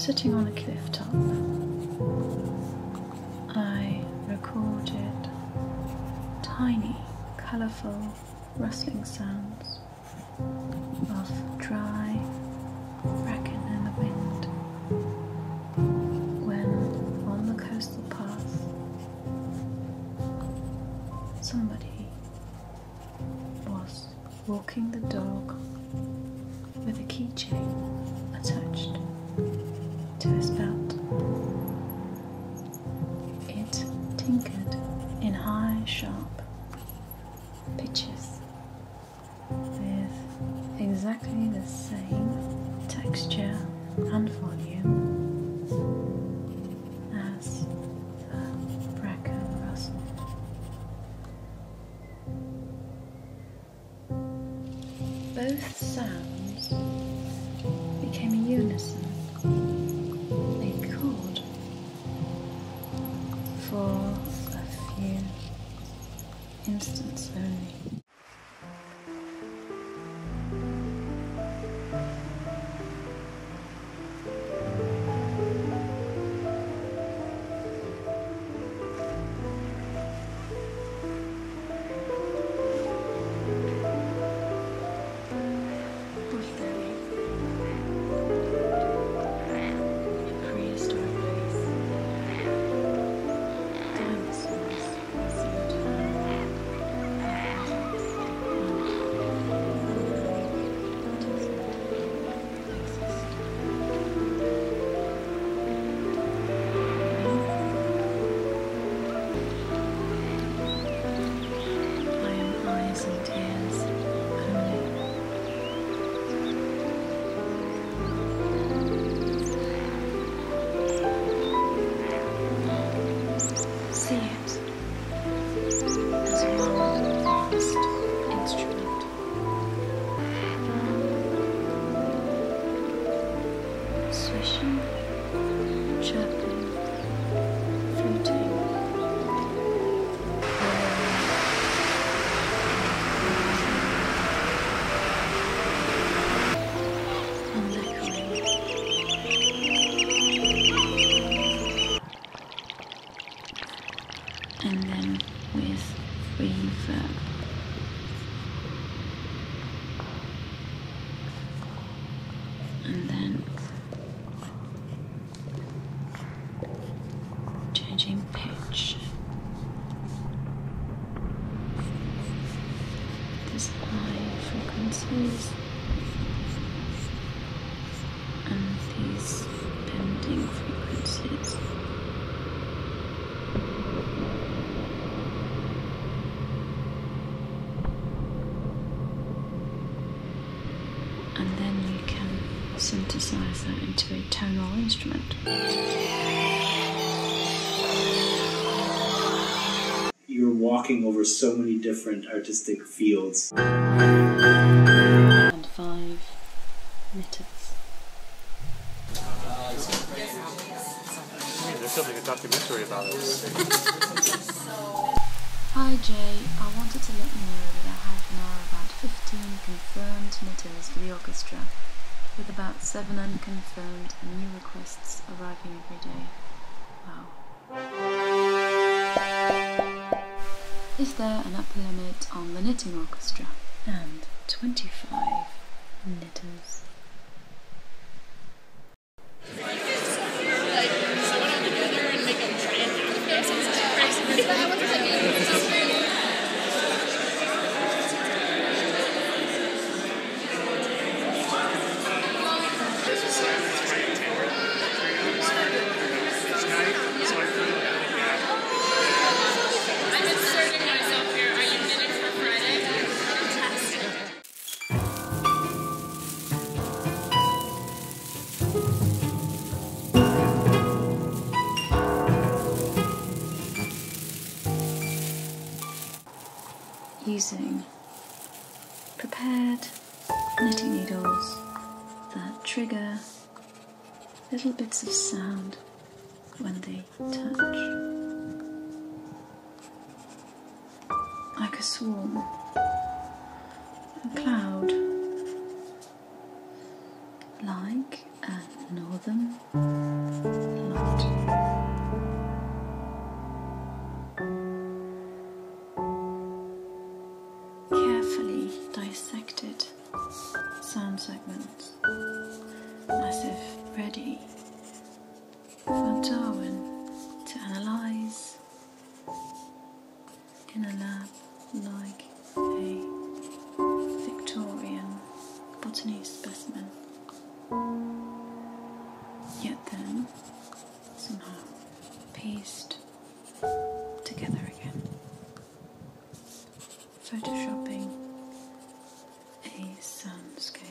sitting on a cliff top, I recorded tiny, colourful, rustling sounds of dry bracken in the wind when, on the coastal path, somebody was walking the dog with a keychain attached to his belt. It tinkered in high, sharp pitches with exactly the same texture and volume as the bracken rustle. Both sounds became a unison, a chord, for a few instants only. Swishing, chirping, fluting, and echoing. And then with reverb. And then changing pitch. These high frequencies and these bending frequencies. And then you can synthesize that into a tonal instrument. You're walking over so many different artistic fields. And 5 knitters. They're filming a documentary about us. Hi Jay, I wanted to let you know that I have now about 15 confirmed knitters for the orchestra, with about 7 unconfirmed and new requests arriving every day. Wow. Is there an upper limit on the knitting orchestra? And 25 knitters. Using prepared knitting needles that trigger little bits of sound when they touch, like a swarm, a cloud, like a northern sound segments, as if ready for Darwin to analyse in a lab like a Victorian botany specimen, yet then somehow pieced together again, photoshopping a soundscape.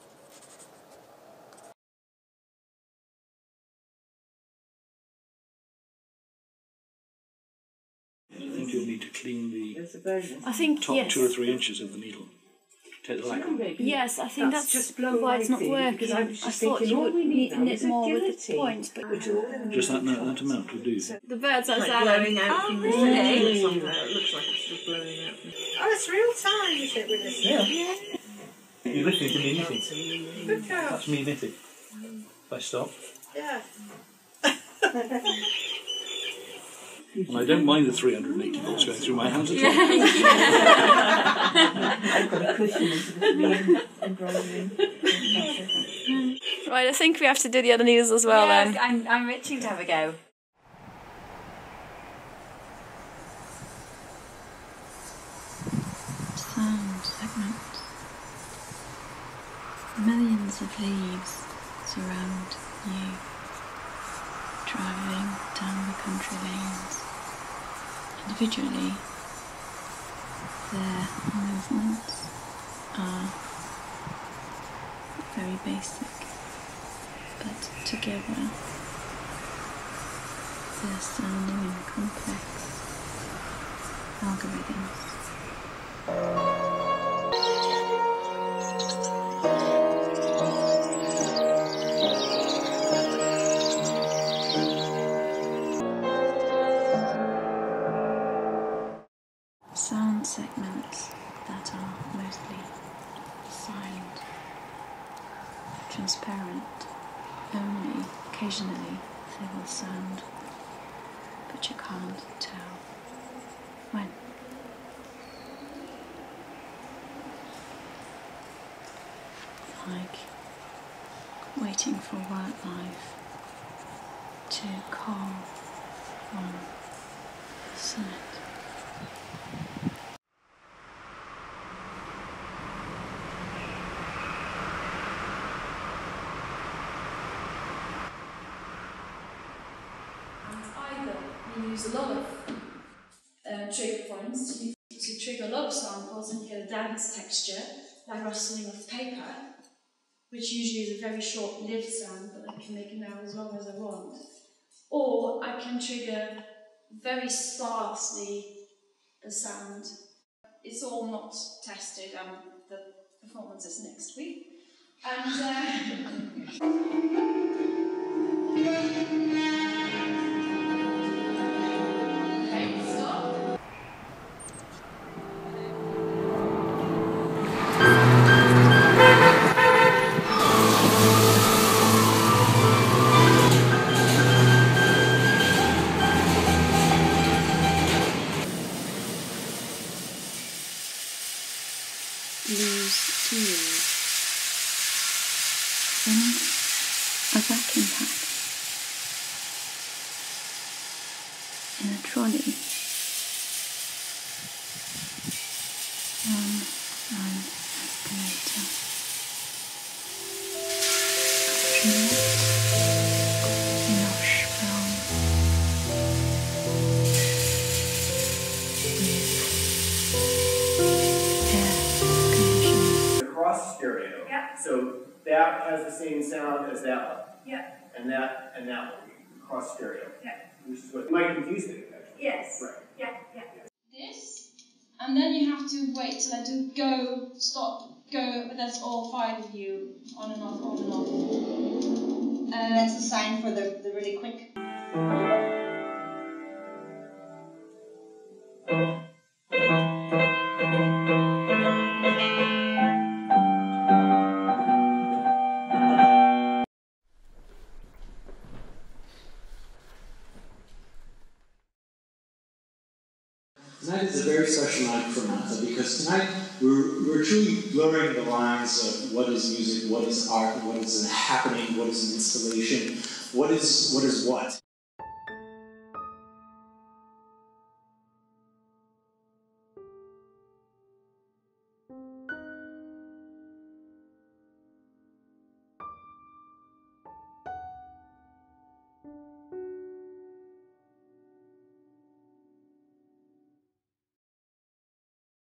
I think you'll need to clean the I think top yes. 2 or 3 inches of the needle. Take the light on. Yes, I think that's just why it's not working. I thought you would knit more with the points, but Just that amount will do. the birds are blowing out. Oh, Really? really? It looks like it's just blowing out. Oh, it's real time, is it, with this? Yeah. You're listening to me knitting. Good girl. That's me knitting. If I stop. Yeah. And I don't mind the 380 volts going through my hands at all. I've got a cushion into the embroidering. Right, I think we have to do the other needles as well then. I'm itching to have a go. Sound segment. Millions of leaves surround you, driving down the country lanes. Individually, their movements are very basic, but together they're sounding in complex algorithms. Sound segments that are mostly silent, transparent, only occasionally they will sound, but you can't tell when. Like waiting for wildlife to call on sight. Either you use a lot of trigger points to trigger a lot of samples and you get a dance texture, like rustling of paper, which usually is a very short-lived sound, but I can make it now as long as I want. Or I can trigger very sparsely the sound. It's all not tested, the performance is next week. And okay, stop. Lose to lose. In a vacuum pack. In a trolley. On an escalator. A tree. Lush brown. With air conditioning. Cross stereo. Yeah. So that has the same sound as that one. Yeah. And that one. Cross stereo. Yeah. Which is what might confuse things actually. Yes. Right. Yeah, yeah. This, and then you have to wait till I do go, stop, go, but that's all 5 of you, on and off, on and off. That's the sign for the really quick. Tonight is a very special night for Martha because tonight we're we're truly blurring the lines of what is music, what is art, what is a happening, what is an installation, what is what.